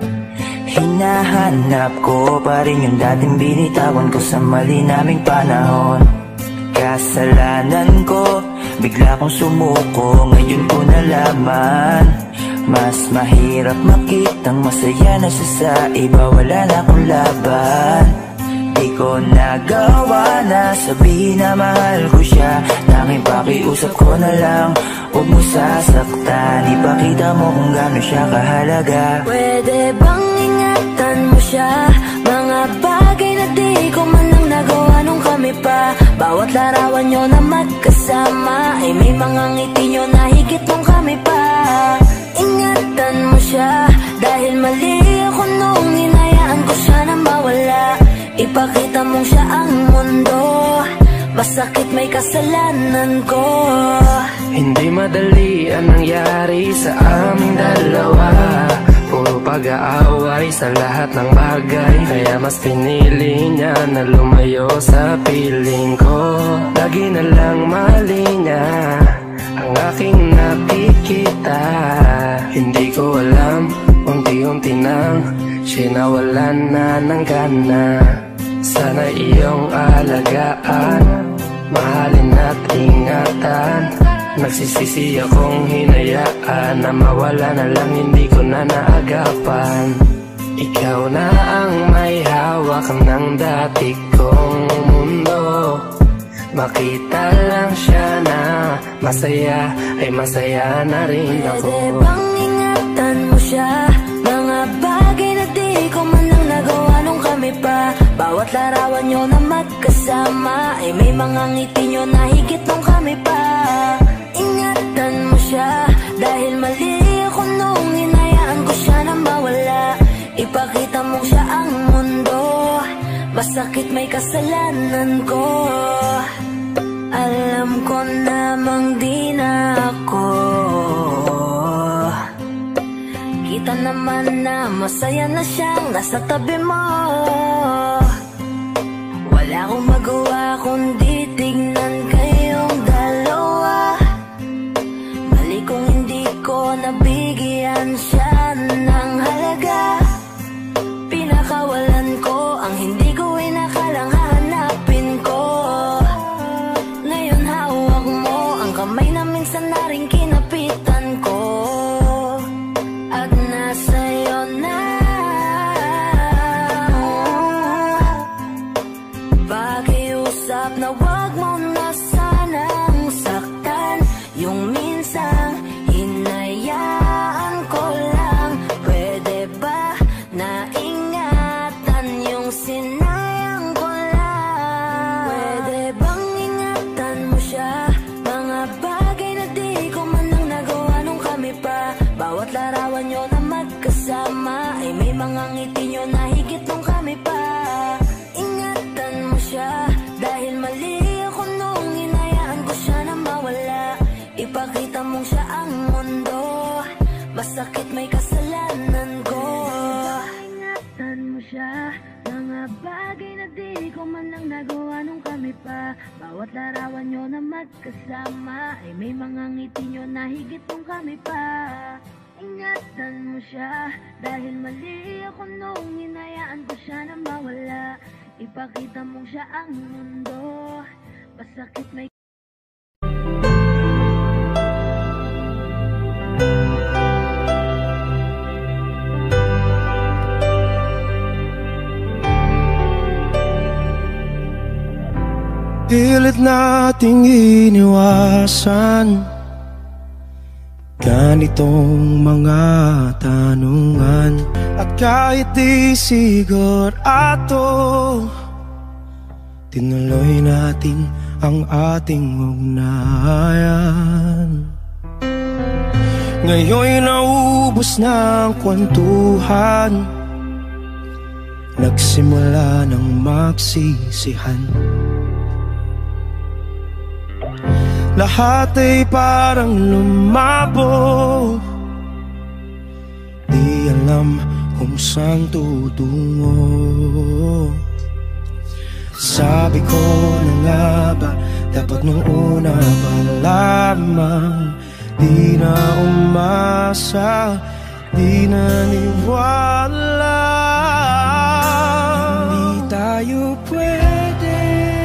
Hinahanap ko pa rin yung dating binitawan ko sa mali naming panahon. Kasalanan ko, bigla kong sumuko, ngayon ko nalaman. Mas mahirap makitang masaya na siya sa iba, wala na akong laban. Di ko nagawa na sabihin na mahal ko siya. Tanging pakiusap ko na lang, huwag mo sasaktan. Ipakita mo kung gaano siya kahalaga. Pwede bang ingatan mo siya? Mga bagay na di ko man lang nagawa nung kami pa. Bawat larawan nyo na magkasama ay may mga ngiti nyo na higit nung kami pa. Ingatan mo siya dahil mali ako nung hinayaan ko siya na mawala. Ipakita mong siya ang mundo, masakit may kasalanan ko. Hindi madali ang nangyari sa aming dalawa. Puro pag-aaway sa lahat ng bagay, kaya mas pinili niya na lumayo sa piling ko. Lagi na lang mali niya ang aking nakikita. Hindi ko alam, unti-unti nang sinawalan na ng gana. Sana iyong alagaan, mahalin at ingatan. Nagsisisi akong hinayaan na mawala na lang, hindi ko na naagapan. Ikaw na ang may hawak ng dati kong mundo. Makita lang siya na masaya, ay masaya na rin ako. Pwede bang ingatan mo siya? Mga bagay na di ko man lang nagawa nung kami pa. Bawat larawan nyo na magkasama ay may mga ngiti nyo na higit nung kami pa. Ingatan mo siya dahil mali ako nung hinayaan ko siya na mawala. Ipakita mong siya ang mundo, masakit may kasalanan ko. Alam ko namang di na ako. Kita naman na masaya na siyang nasa tabi mo. Wala akong magawa kundi tignan kayong dalawa. Mali kung hindi ko nabigyan siya ng halaga. Pinakawalan ko ang hindi ko inakalang hahanapin ko. Ngayon hawak mo ang kamay na minsan na rin kinapitan ko. At nasa'yo na pakiusap na wag mo na sanang saktan. Yung minsang hinayaan ko lang. Pwede ba na ingatan yung sinayang ko lang? Pwede bang ingatan mo siya? Mga bagay na di ko man lang nagawa nung kami pa. Bawat larawan nyo na magkasama ay may mga ngiti nyo na higit nung kami pa. Ingatan mo siya dahil mali ako nung hinayaan ko siya na mawala. Ipakita mong siya ang mundo, masakit may kasalanan ko. Ingatan mo siya, mga bagay na di ko man lang nagawa nung kami pa. Bawat larawan nyo na magkasama ay may mga ngiti nyo na higit nung kami pa. Ingatan mo siya dahil mali ako nung hinayaan ko siya na mawala. Ipakita mong siya ang mundo, masakit may Pilit nating iniwasan ganitong mga tanungan. At kahit di sigurado, tinuloy natin ang ating ugnayan. Ngayon'y naubos na ang kwentuhan, nagsimula ng magsisihan. Lahat ay parang lumabo, di alam kung saan tutungo. Sabi ko na nga ba, dapat nung una pa lamang, di na umasa, di naniwala. Hindi tayo pwede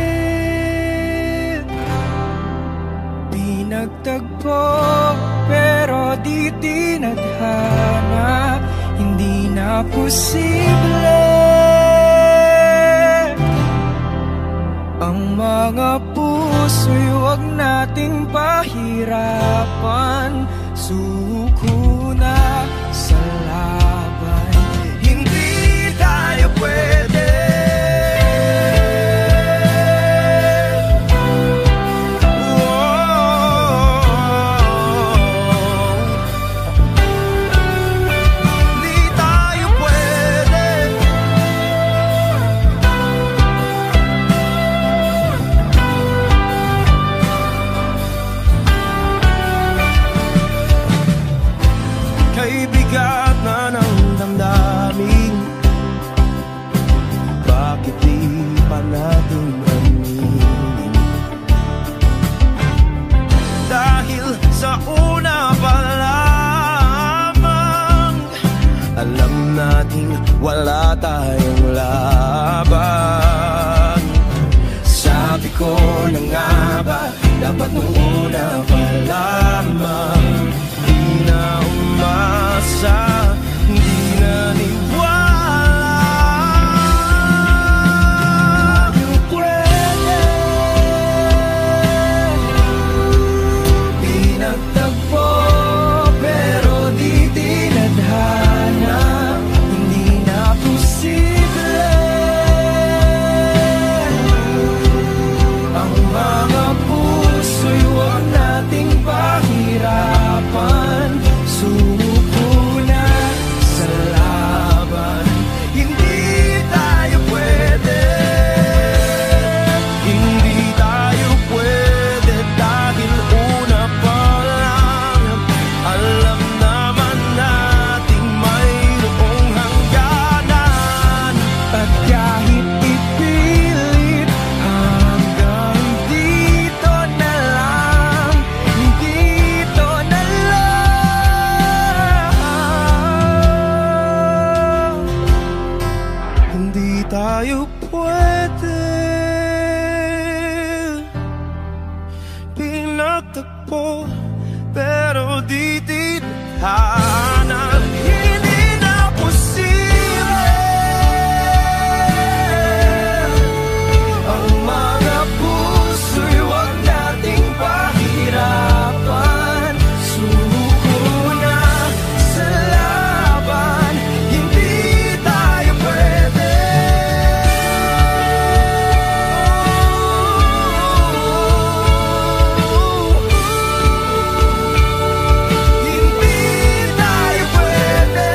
pinagtagpo, pero di tinadhana. Hindi na posible ang mga puso'y huwag nating pahirapan. Suko na sa laban, hindi tayo pwede. Wala tayong laban. Sabi ko na nga ba, dapat nung una pa lamang, di na umasa, di na niwala. Yung pwede pinagtagpo, pero di tinadhana. Ang mga puso'y huwag nating pahirapan. Suko na sa laban, hindi tayo pwede. Hindi tayo pwede dahil una pa lang alam naman nating mayroong hangganan. At kahit ipilit hanggang dito na lang, dito na lang, hindi tayo pwede pinagtagpo, pero di tinadhana. Hindi na posible ang mga puso'y huwag nating pahirapan. Suko na sa laban, hindi tayo pwede. Hindi tayo pwede.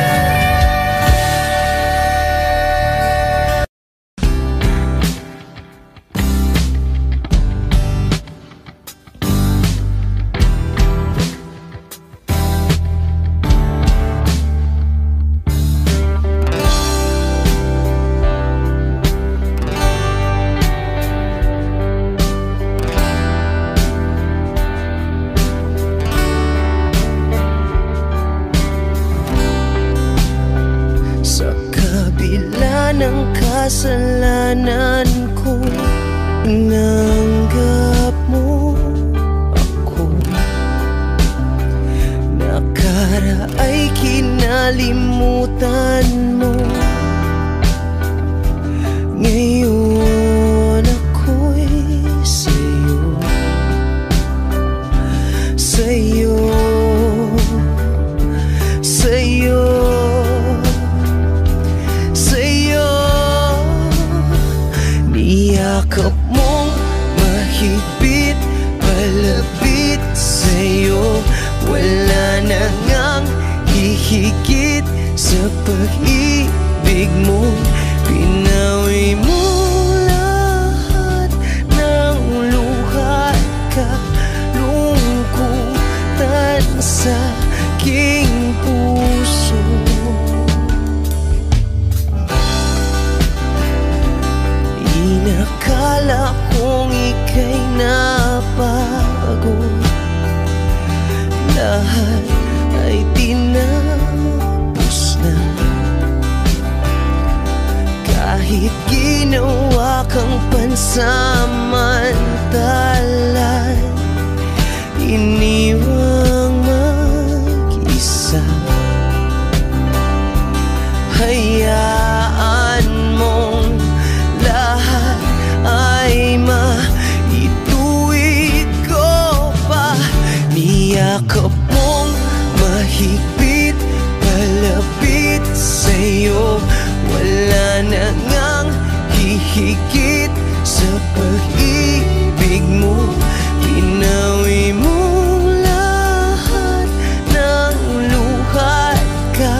Sa kabila ng kasalanan ko, nanggap mo ako. Nakaraay kinalimutan mo. Ngayon ako'y sa'yo, sa'yo, sa'yo, sa'yo. Niyakap mong mahigpit, palapit sa'yo. Wala na lahat ay tinapos na. Kahit ginawa kang pansamantalan, iniwang mag-isa. Hayaan mong lahat ay maituwid ko pa. Niyakap mong mahigpit, palapit sa'yo. Wala na ngang hihigit sa pag-ibig mo. Pinawi mo lahat ng luhat ka,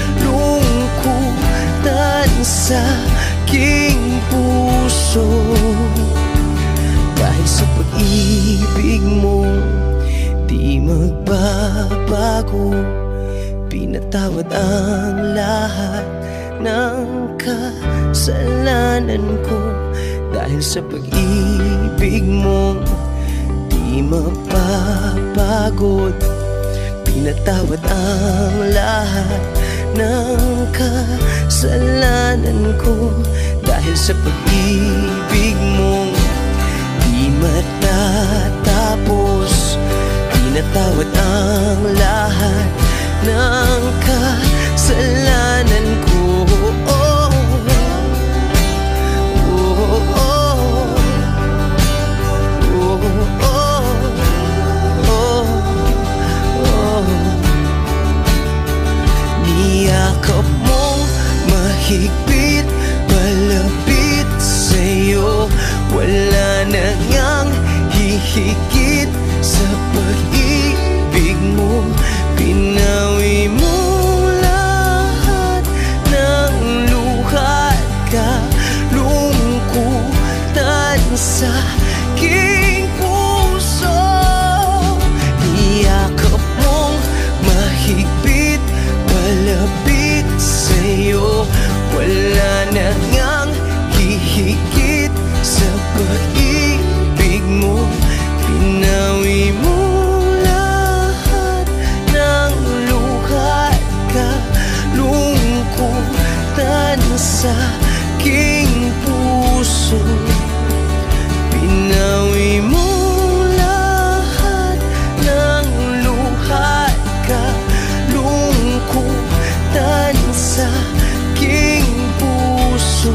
lungkutan sa aking puso. Dahil sa pag-ibig mo, di magbabago. Pinatawad ang lahat ng kasalanan ko. Dahil sa pag-ibig mo, di mapapagod. Pinatawad ang lahat ng kasalanan ko. Dahil sa pag-ibig mo, di matatapos. Pinatawad ang lahat ng kasalanan ko. Niyakap mong mahigpit, palapit sa'yo. Wala na ngang hihigit sa pag-ibig mo. Pinawi mo lahat ng luhat ka, lungkutan sa aking puso. Niyakap mong mahigpit, palapit sa'yo. Wala na ngang hihigit sa pag-ibig mo. Pinawi mo lahat ng luhat ka, lungkutan sa aking puso. Pinawi mo lahat ng luhat ka, lungkutan sa aking puso.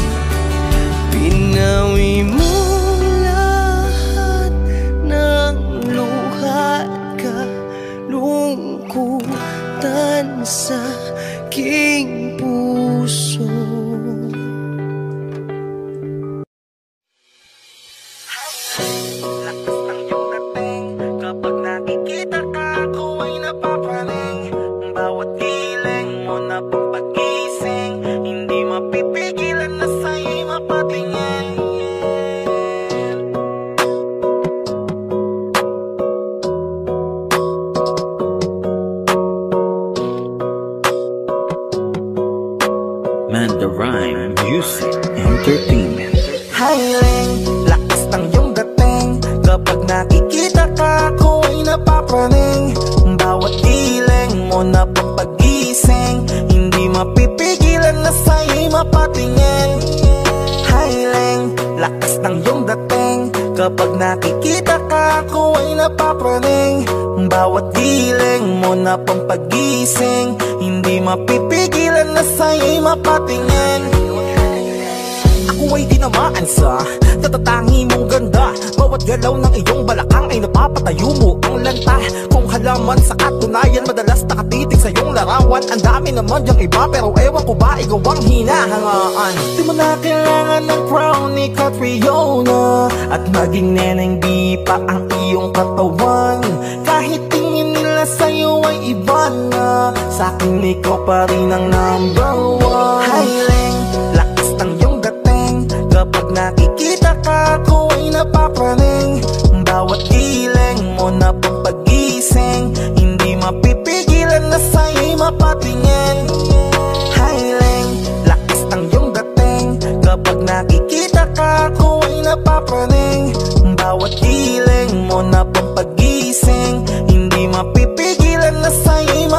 Pinawi mo lahat ng luhat ka, lungkutan sa aking puso. Lakas ng iyong dating, kapag nakikita ka, ako ay napapraning. Bawat hiling mo na pagpagising, hindi mapipigilan na sa'yo'y mapatingin. Mandarine Music Entertainment. Hiling, lakas ng iyong dating, kapag nakikita ka, ako ay napapraning. Bawat hiling mo na pagpagising, hindi mapipigilan na sa'yo'y mapatingin. Hiling, lakas ng iyong dating, kapag nakikita ka, ako ay napapraning. Bawat hiling mo na pampagising, hindi mapipigilan na sa'yo'y mapatingin. Ako ay tinamaan sa tatatangi mong ganda. Bawat galaw ng iyong balakang ay napapatayo mo ang lanta. Kung halaman sa katunayan, madalas nakatitig sa iyong larawan. Ang dami naman diyang iba, pero ewan ko ba ikaw ang hinahangaan. Di mo na kailangan ng crown ni Catriona, at maging neneng di pa ang iyong katawan. Kahit tingin nila sa'yo ay iba na, sa'kin ikaw pa rin ang number one. Hiling, lakas ng iyong dating, kapag nakikita ka, ako ay napapraning. Bawat hiling mo na pampagising, hindi mapipigilan na sa'yo'y mapatingin. Hiling, lakas ng iyong dating, kapag nakikita ka, ako ay napapraning. Bawat hiling mo na pampagising, hindi mapipigilan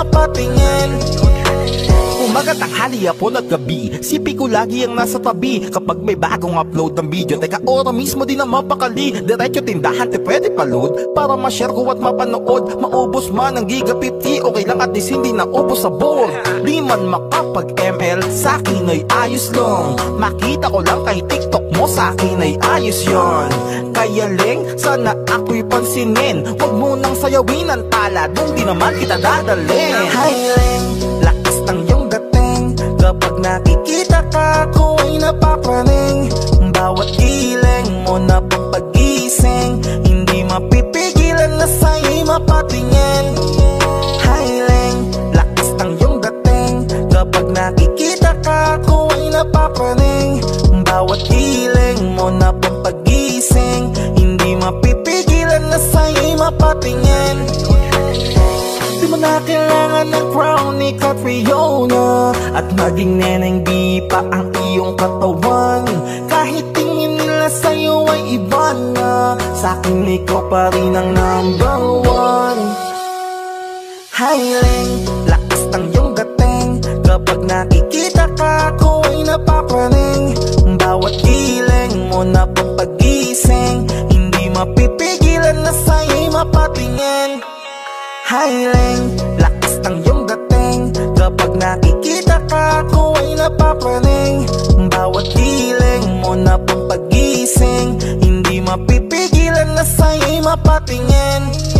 mapatingin. Umaga, tanghali, hapon at gabi, sipi ko lagi ang nasa tabi. Kapag may bagong upload ng video, teka ora mismo din na mapakali. Diretso tindahan, te pwede pa-load para ma-share ko at mapanood. Maubos man ang giga 50, okay lang at least hindi na ubos sa board. Di man makapag-ML, sa'kin ay ayos lang. Makita ko lang kay TikTok mo, sa'kin ay ayos yon. Kaya Leng, sana ako'y pansinin. Huwag mo nang sayawin ang tala, dun di naman kita dadalhin. Hi Leng, lakas ng iyong dating. Kapag nakikita ka, ako ay napapraning. Bawat giling mo na papagising, hindi mapipigilan na sa'yo'y mapatingin. Hi Leng, lakas ng iyong dating. Kapag nakikita ka, ako ay napapraning. Bawat giling mo na papagising, hindi mapipigilan na sa'yo'y mapatingin. Di mo na kailangan ng crown ni Catriona, at maging neneng di pa ang iyong katawan. Kahit tingin nila sa'yo ay iba na, sa'kin ikaw pa rin ang number one. Hi Leng, lakas ng iyong dating. Kapag nakikita ka, ako ay napapraning. Bawat giling mo na papagising, hindi mapipigilan na sa'yo'y mapatingin. Hi Leng, lakas ng iyong dating. Kapag nakikita ka, ako ay napapraning. Bawat giling mo na papagising, hindi mapipigilan na sa'yo'y mapatingin.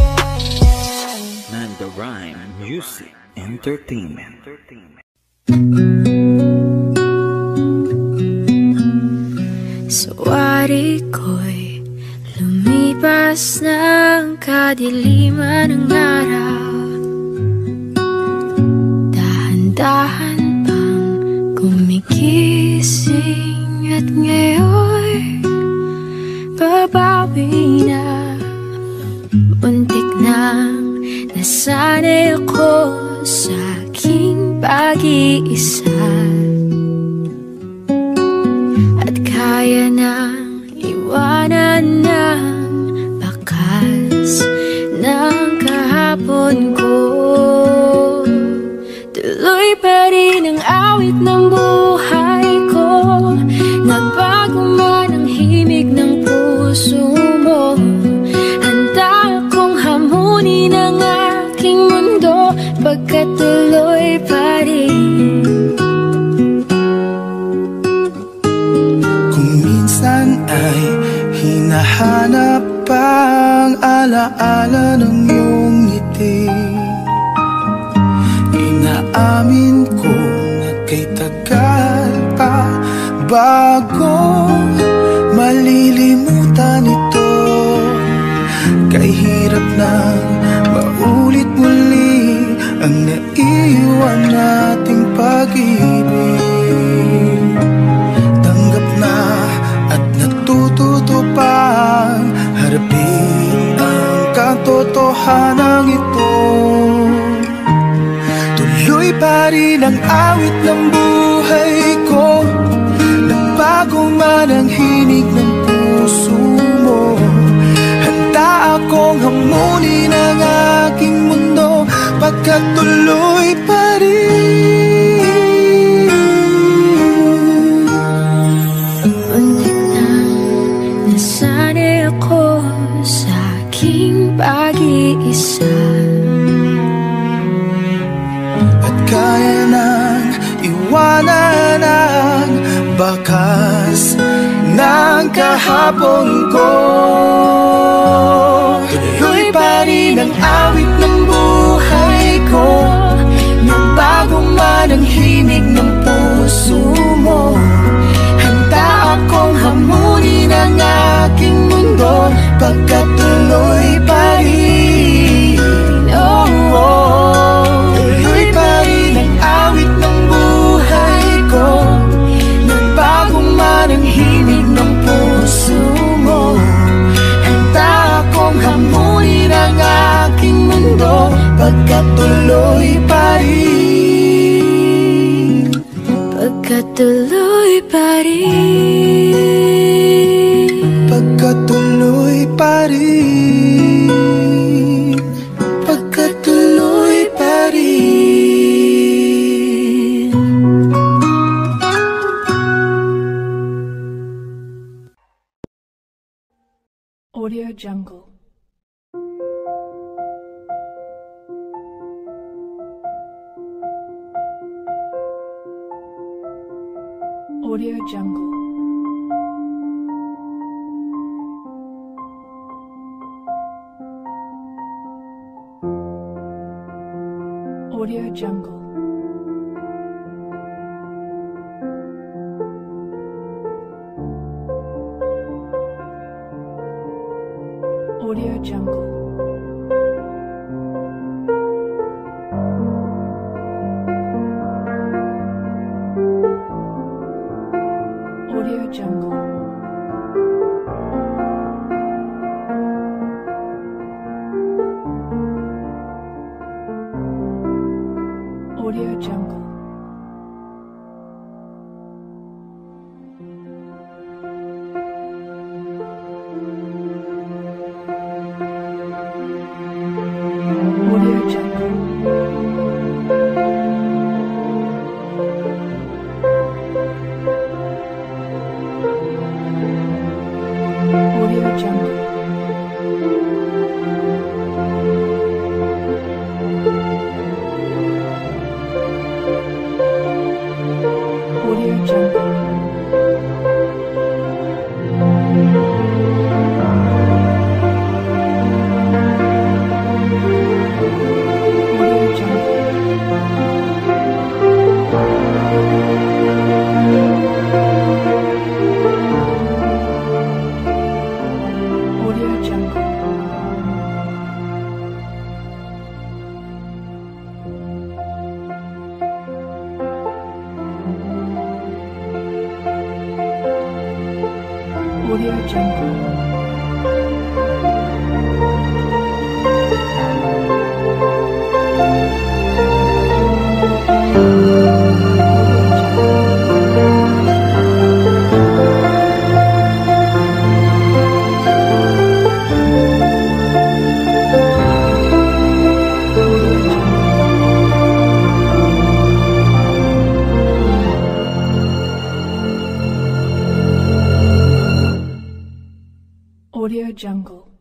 Manda Rhyme Music Entertainment. Sawari ko'y lumipas ng kadiliman ng araw. Dahan-dahan pang gumigising, at ngayon babawi na. Muntik nang nasanay ako sa aking pag-iisa, at kaya nang iwanan ng bakas ng kahapon ko. Tuloy pa rin ang awit ng buhay ko, nagbago man ang himig ng puso mo. Handa akong hamunin ang aking mundo, pagkat tuloy pa rin. Kung minsan ay hinahanap ang alaala ng iyong ngiti, inaamin ko na kay tagal pa bago malilimutan ito. Kay hirap nang maulit muli ang naiwan nating pag-ibig. Tanggap na at natututo pang harapin ang katotohanan ito. Tuloy pa rin ang awit ng buhay ko, nagbago man ang hinig ng puso mo. Handa akong hamunin ang aking mundo, pagkat tuloy pa rin. Muntik nang nasanay ako sa aking pag-iisa, at kaya nang iwanan ang bakas ng kahapon ko. Tuloy pa rin ang awit ng buhay ko, nagbago man ang himig ng puso mo. Handa akong hamunin ang aking mundo, pagkat tuloy pa rin. Oh, oh. Tuloy pa rin ang awit ng buhay ko, nagbago man ang himig ng puso mo. Handa akong hamunin ang aking mundo, pagkat tuloy pa rin. pagkat tuloy pa rin. Pagkat tuloy pa rin. Pagkat tuloy pa rin. Jungle. Audio Jungle. Audio Jungle. Audio Jungle. Audio Jungle. Audio Jungle. Audio Jungle. Audio Jungle. Audio Jungle. Audio Jungle. Audio Jungle. Audio Jungle. Audio Jungle.